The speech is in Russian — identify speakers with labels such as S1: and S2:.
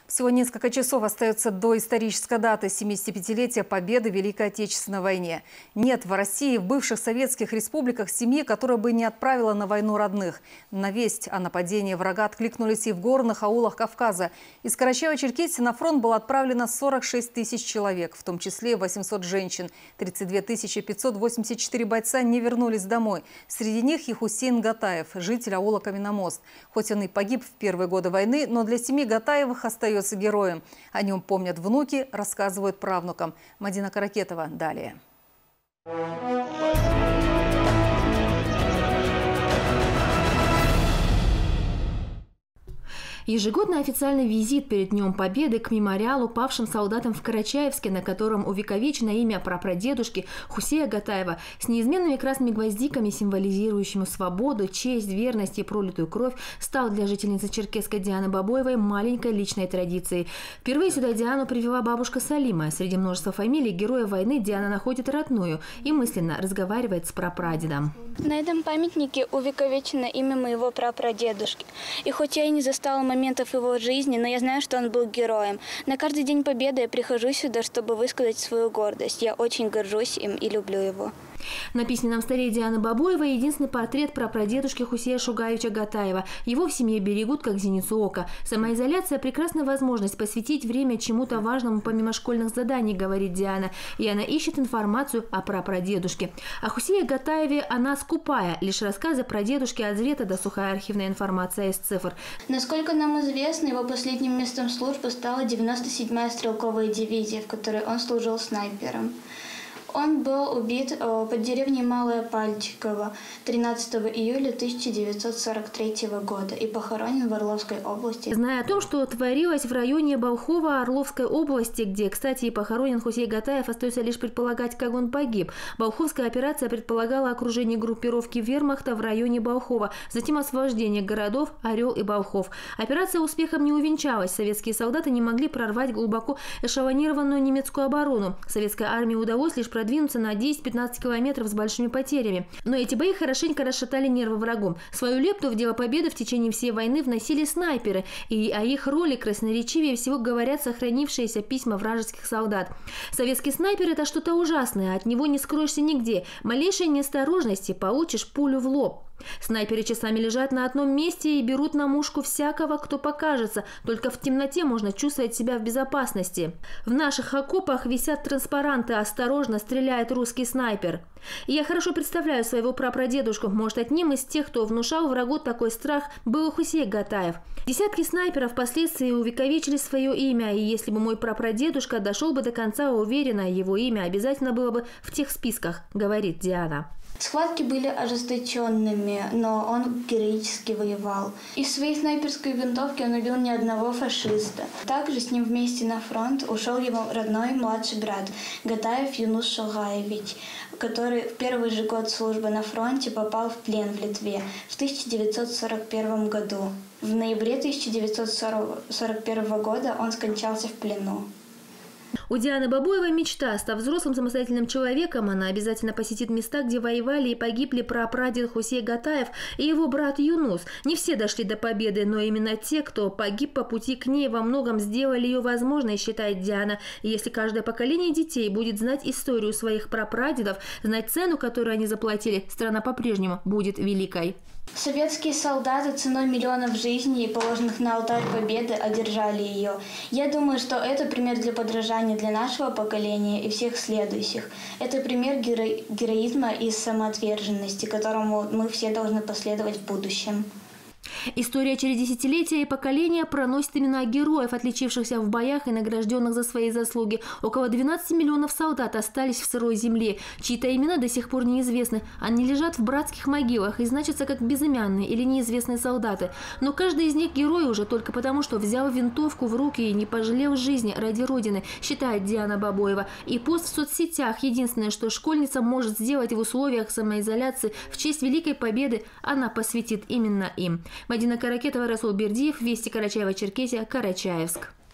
S1: Всего несколько часов остается до исторической даты 75-летия победы в Великой Отечественной войне. Нет в России, в бывших советских республиках семьи, которая бы не отправила на войну родных. На весть о нападении врага откликнулись и в горных аулах Кавказа. Из Карачаева-Черкесии на фронт было отправлено 46 тысяч человек, в том числе 800 женщин. 32 584 бойца не вернулись домой. Среди них и Хусейн Гатаев, житель аула Каменномост. Хоть он и погиб в первые годы войны, но для семьи Гатаевых остается героем. О нем помнят внуки, рассказывают правнукам. Мадина Каракетова далее.
S2: Ежегодный официальный визит перед Днем Победы к мемориалу павшим солдатам в Карачаевске, на котором увековечено имя прапрадедушки Хусея Гатаева, с неизменными красными гвоздиками, символизирующими свободу, честь, верность и пролитую кровь, стал для жительницы Черкесской Дианы Бабоевой маленькой личной традицией. Впервые сюда Диану привела бабушка Салима. Среди множества фамилий героя войны Диана находит родную и мысленно разговаривает с прапрадедом.
S3: На этом памятнике увековечено имя моего прапрадедушки. И хоть я и не застала моментов его жизни, но я знаю, что он был героем. На каждый День Победы я прихожу сюда, чтобы высказать свою гордость. Я очень горжусь им и люблю его.
S2: На письменном столе Дианы Бабоевой единственный портрет прапрадедушки Хусея Шугаевича Гатаева. Его в семье берегут как зеницу ока. Самоизоляция – прекрасная возможность посвятить время чему-то важному помимо школьных заданий, говорит Диана. И она ищет информацию о прапрадедушке. О Хусее Гатаеве она скупая. Лишь рассказы про дедушки от Зрета да сухая архивная информация из цифр.
S3: Насколько нам известно, его последним местом службы стала 97-я стрелковая дивизия, в которой он служил снайпером. Он был убит под деревней Малая Пальчиково 13 июля 1943 года и похоронен в Орловской области.
S2: Зная о том, что творилось в районе Болхова Орловской области, где, кстати, и похоронен Хусей Гатаев, остается лишь предполагать, как он погиб. Болховская операция предполагала окружение группировки вермахта в районе Болхова, затем освобождение городов Орел и Болхов. Операция успехом не увенчалась. Советские солдаты не могли прорвать глубоко эшелонированную немецкую оборону. Советской армии удалось лишь продвинуться на 10-15 километров с большими потерями. Но эти бои хорошенько расшатали нервы врагом. Свою лепту в дело победы в течение всей войны вносили снайперы, и о их роли красноречивее всего говорят сохранившиеся письма вражеских солдат. Советский снайпер – это что-то ужасное, от него не скроешься нигде. Малейшей неосторожности получишь пулю в лоб. Снайперы часами лежат на одном месте и берут на мушку всякого, кто покажется. Только в темноте можно чувствовать себя в безопасности. В наших окопах висят транспаранты «Осторожно, стреляет русский снайпер». И я хорошо представляю своего прапрадедушку. Может, одним из тех, кто внушал врагу такой страх, был Хусей Гатаев. Десятки снайперов впоследствии увековечили свое имя. И если бы мой прапрадедушка дошел бы до конца, уверена, его имя обязательно было бы в тех списках, говорит Диана.
S3: Схватки были ожесточенными, но он героически воевал. Из своей снайперской винтовки он убил ни одного фашиста. Также с ним вместе на фронт ушел его родной младший брат Гатаев Юнус Шугаевич, который в первый же год службы на фронте попал в плен в Литве в 1941 году. В ноябре 1941 года он скончался в плену.
S2: У Дианы Бабоевой мечта. Став взрослым самостоятельным человеком, она обязательно посетит места, где воевали и погибли прапрадед Хусей Гатаев и его брат Юнус. Не все дошли до победы, но именно те, кто погиб по пути к ней, во многом сделали ее возможной, считает Диана. И если каждое поколение детей будет знать историю своих прапрадедов, знать цену, которую они заплатили, страна по-прежнему будет великой.
S3: Советские солдаты ценой миллионов жизней, положенных на алтарь победы, одержали ее. Я думаю, что это пример для подражания для нашего поколения и всех следующих. Это пример героизма и самоотверженности, которому мы все должны последовать в будущем.
S2: История через десятилетия и поколения проносит имена героев, отличившихся в боях и награжденных за свои заслуги. Около 12 миллионов солдат остались в сырой земле, чьи-то имена до сих пор неизвестны. Они лежат в братских могилах и значатся как безымянные или неизвестные солдаты. Но каждый из них герой уже только потому, что взял винтовку в руки и не пожалел жизни ради Родины, считает Диана Бабоева. И пост в соцсетях – единственное, что школьница может сделать в условиях самоизоляции в честь Великой Победы, она посвятит именно им. Мадина Каракетова, Расул Бердиев, Вести, Карачаева-Черкесия, Карачаевск.